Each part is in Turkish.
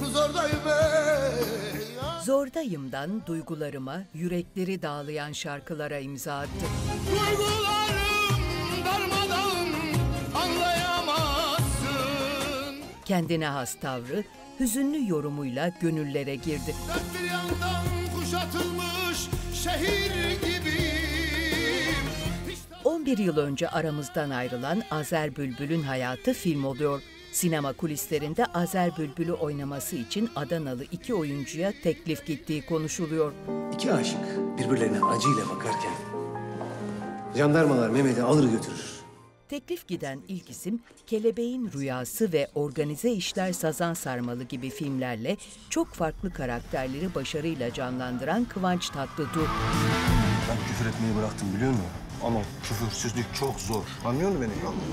zordayım ey. Zordayım'dan duygularıma, yürekleri dağlayan şarkılara imza attı. Duygularım darmadağın, anlayamazsın. Kendine has tavrı, hüzünlü yorumuyla gönüllere girdi. Dört bir yandan kuşatılmış şehir gibiyim. 11 yıl önce aramızdan ayrılan Azer Bülbül'ün hayatı film oluyor. Sinema kulislerinde Azer Bülbül'ü oynaması için Adanalı iki oyuncuya teklif gittiği konuşuluyor. İki aşık birbirlerine acıyla bakarken jandarmalar Mehmet'i alır götürür. Teklif giden ilk isim Kelebeğin Rüyası ve Organize İşler Sazan Sarmalı gibi filmlerle çok farklı karakterleri başarıyla canlandıran Kıvanç Tatlıtuğ. Ben küfür etmeyi bıraktım biliyor musun? Ama küfürsüzlük çok zor. Anlıyor musun beni?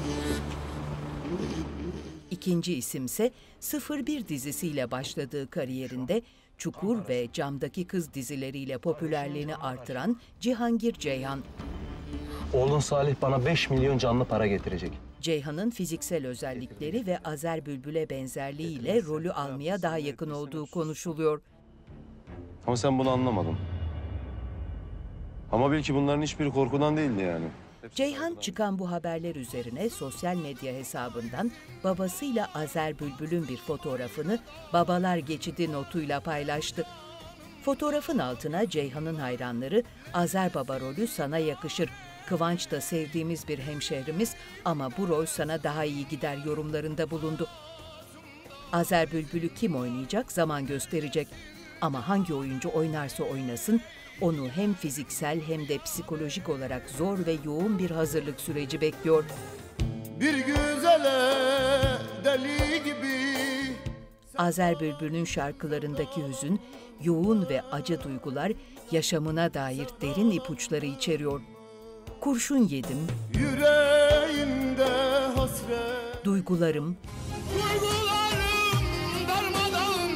İkinci isimse 01 dizisiyle başladığı kariyerinde Çukur ve Camdaki Kız dizileriyle popülerliğini artıran Cihangir Ceyhan. Oğlun Salih bana 5 milyon canlı para getirecek. Ceyhan'ın fiziksel özellikleri ve Azer Bülbül'e benzerliğiyle rolü almaya daha yakın olduğu konuşuluyor. Ama sen bunu anlamadın. Ama bil ki bunların hiçbiri korkudan değildi yani. Ceyhan çıkan bu haberler üzerine sosyal medya hesabından babasıyla Azer Bülbül'ün bir fotoğrafını Babalar Geçidi notuyla paylaştı. Fotoğrafın altına Ceyhan'ın hayranları "Azer Baba rolü sana yakışır. Kıvanç da sevdiğimiz bir hemşehrimiz ama bu rol sana daha iyi gider" yorumlarında bulundu. Azer Bülbül'ü kim oynayacak zaman gösterecek. Ama hangi oyuncu oynarsa oynasın, onu hem fiziksel hem de psikolojik olarak zor ve yoğun bir hazırlık süreci bekliyor. Bir güzele deli gibi. Azer Bülbül'ün şarkılarındaki hüzün, yoğun ve acı duygular yaşamına dair derin ipuçları içeriyor. Kurşun yedim, Yüreğimde hasret. duygularım, Duygularım darmadağın,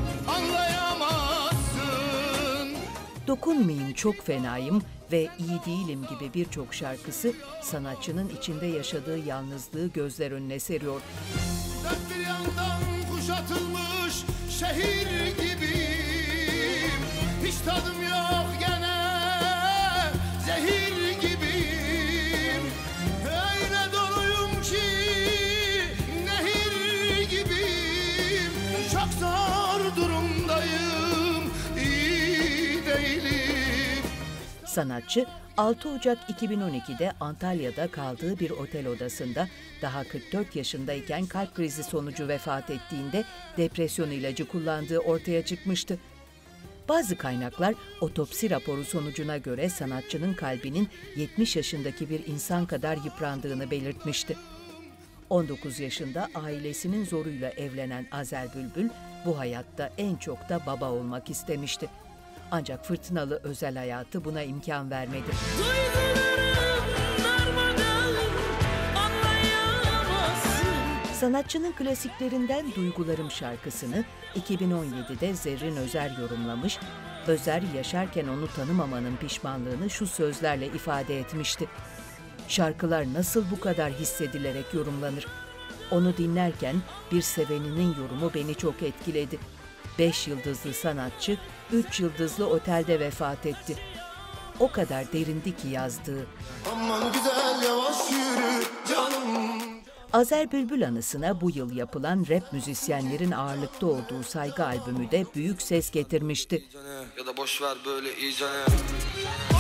anlayamazsın. dokunmayayım çok fenayım ve iyi değilim gibi birçok şarkısı sanatçının içinde yaşadığı yalnızlığı gözler önüne seriyor. Dört bir yandan kuşatılmış şehir gibiyim. Hiç tadım yok gene, zehir gibiyim. Öyle doluyum ki nehir gibiyim. Çok zor durumdayım, iyi değilim. Sanatçı 6 Ocak 2012'de Antalya'da kaldığı bir otel odasında daha 44 yaşındayken kalp krizi sonucu vefat ettiğinde depresyon ilacı kullandığı ortaya çıkmıştı. Bazı kaynaklar otopsi raporu sonucuna göre sanatçının kalbinin 70 yaşındaki bir insan kadar yıprandığını belirtmişti. 19 yaşında ailesinin zoruyla evlenen Azer Bülbül bu hayatta en çok da baba olmak istemişti. Ancak fırtınalı özel hayatı buna imkan vermedi. Sanatçının klasiklerinden Duygularım şarkısını 2017'de Zerrin Özer yorumlamış, Özer yaşarken onu tanımamanın pişmanlığını şu sözlerle ifade etmişti. Şarkılar nasıl bu kadar hissedilerek yorumlanır? Onu dinlerken bir seveninin yorumu beni çok etkiledi. 5 yıldızlı sanatçı 3 yıldızlı otelde vefat etti. O kadar derindi ki yazdığı. Aman güzel yavaş yürü canım. Azer Bülbül anısına bu yıl yapılan rap müzisyenlerin ağırlıkta olduğu Saygı albümü de büyük ses getirmişti. Ya da boş ver böyle iyicene.